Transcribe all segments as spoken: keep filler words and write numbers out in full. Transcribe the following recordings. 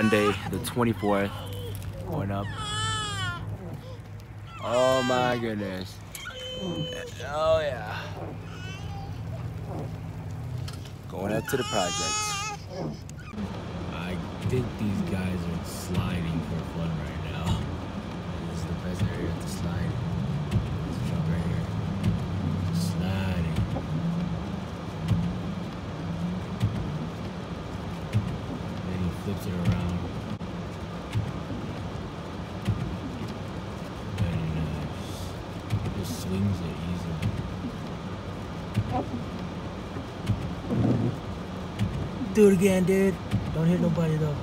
Monday the twenty-fourth, going up. Oh my goodness. Oh yeah. Going up to the project. I think these guys are sliding for fun right now. This is the best area to slide. This jump right here. Just sliding. Then he flips it around. Very nice. Just swings it easily. Do it again, dude. Don't hit nobody though.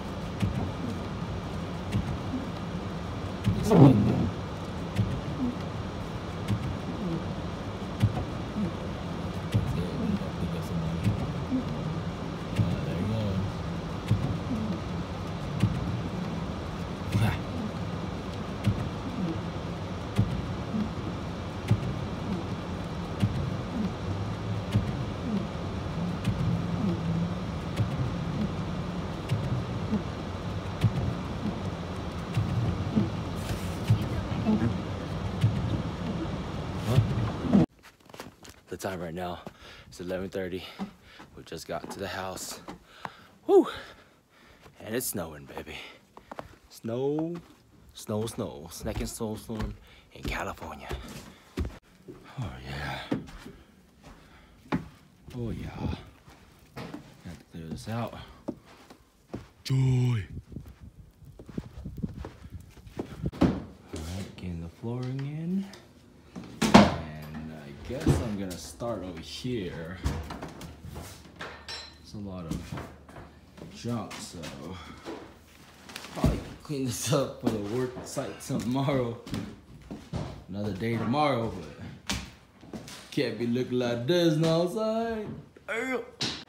The time right now is eleven thirty. We just got to the house. Whew. And it's snowing, baby. Snow, snow, snow. Second snowstorm in California. Oh yeah. Oh yeah. Got to clear this out. Joy. Alright, getting the flooring in. I guess I'm gonna start over here. It's a lot of junk, so probably clean this up for the work site tomorrow. Another day tomorrow, but can't be looking like this now outside. It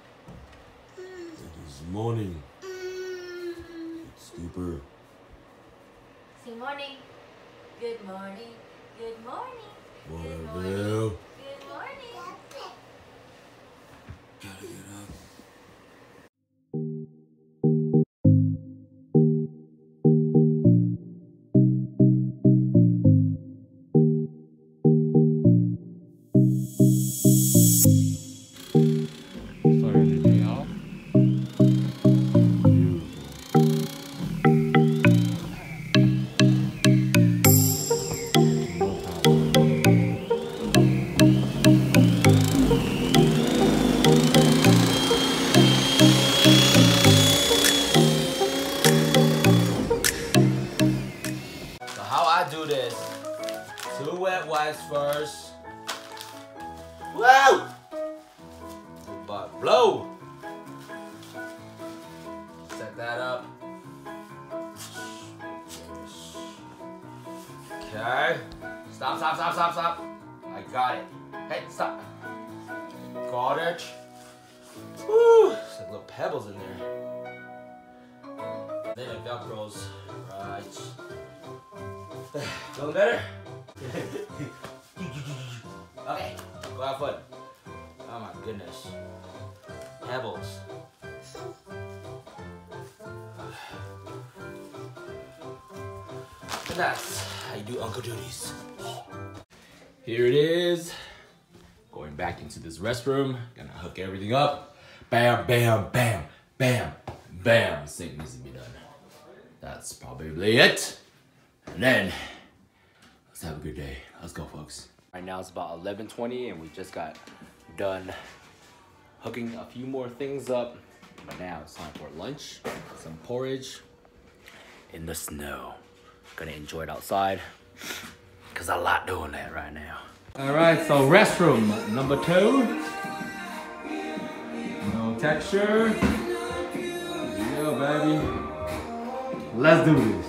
is morning. It's super. Say morning. Good morning. Good morning. What Good up, morning. Bill? Good morning. Gotta get up. Starting the day off. Do this. Two wet wipes first. Woo! But blow. Set that up. Okay. Stop, stop, stop, stop, stop. I got it. Hey, stop. Got it. Woo! There's like little pebbles in there. Then it velcros. Right. Feeling better? Okay, go have fun. Oh my goodness. Pebbles. And that's how you do uncle duties. Here it is. Going back into this restroom. Gonna hook everything up. Bam, bam, bam, bam, bam. Sink needs to be done. That's probably it. And then, let's have a good day. Let's go, folks. Right now it's about eleven twenty and we just got done hooking a few more things up. But now it's time for lunch, some porridge in the snow. Gonna enjoy it outside, cause I like doing that right now. All right, so restroom number two. No texture. Yeah, baby. Let's do this.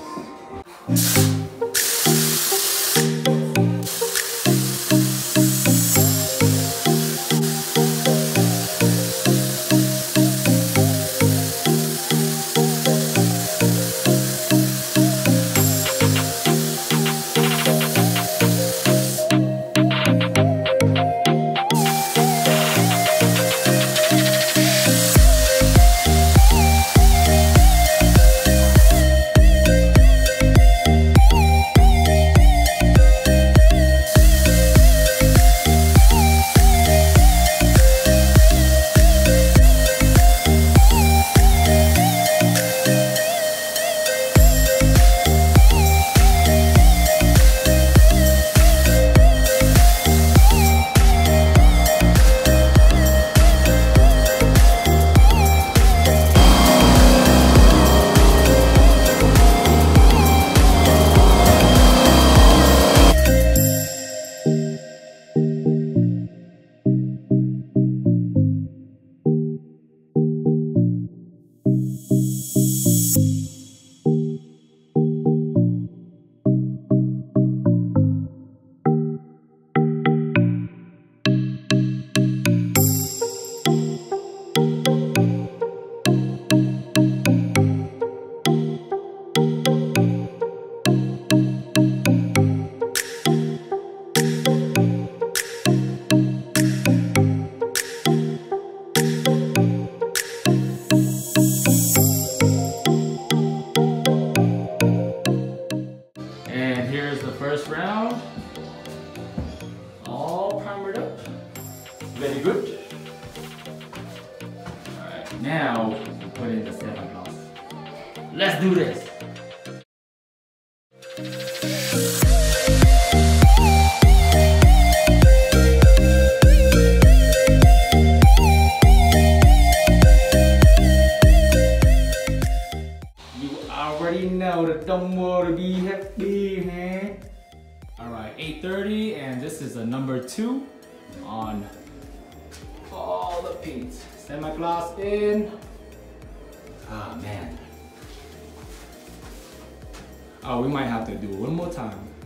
Let's do this. You already know that don't wanna be happy, man. Alright, eight thirty, and this is a number two on all the paints. Set my glass in. Ah, man. Oh, we might have to do it one more time.